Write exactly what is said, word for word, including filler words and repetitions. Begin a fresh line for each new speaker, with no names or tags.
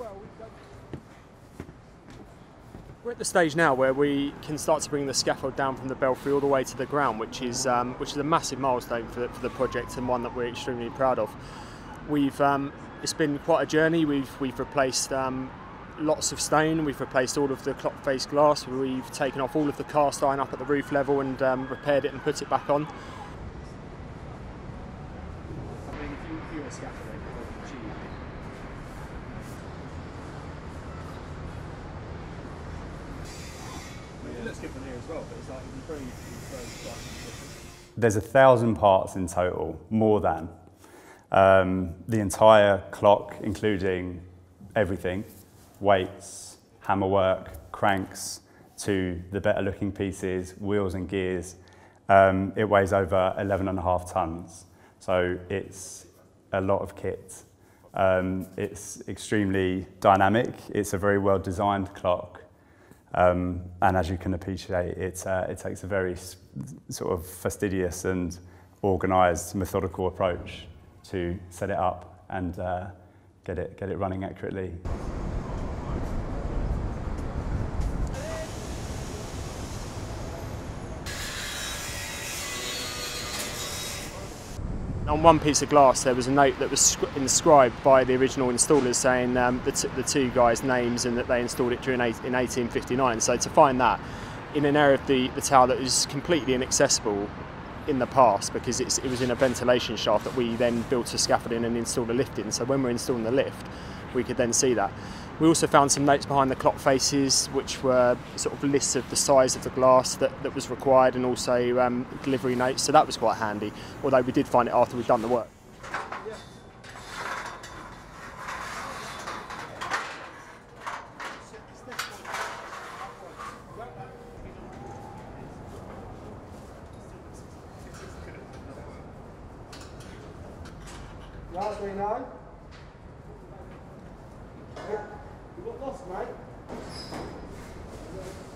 We're at the stage now where we can start to bring the scaffold down from the belfry all the way to the ground, which is um, which is a massive milestone for the, for the project, and one that we're extremely proud of. We've um, it's been quite a journey. We've we've replaced um, lots of stone. We've replaced all of the clock face glass. We've taken off all of the cast iron up at the roof level and um, repaired it and put it back on. I mean, if you, if you were scaffolding, it looks good from here as well, but it's like very, very
There's a thousand parts in total, more than. Um, the entire clock, including everything, weights, hammerwork, cranks, to the better looking pieces, wheels and gears. Um, it weighs over eleven and a half tons. So it's a lot of kit. Um, it's extremely dynamic. It's a very well designed clock. Um, and as you can appreciate, it, uh, it takes a very s sort of fastidious and organised, methodical approach to set it up and uh, get it get it running accurately.
On one piece of glass there was a note that was inscribed by the original installers saying um, the, t the two guys' names and that they installed it during eight in eighteen fifty-nine. So to find that in an area of the, the tower that was completely inaccessible in the past, because it's, it was in a ventilation shaft that we then built a scaffolding and installed a lift in. So when we're installing the lift, we could then see that. We also found some notes behind the clock faces, which were sort of lists of the size of the glass that, that was required, and also um, delivery notes, so that was quite handy, although we did find it after we'd done the work.
Last three nine. You got lost, mate.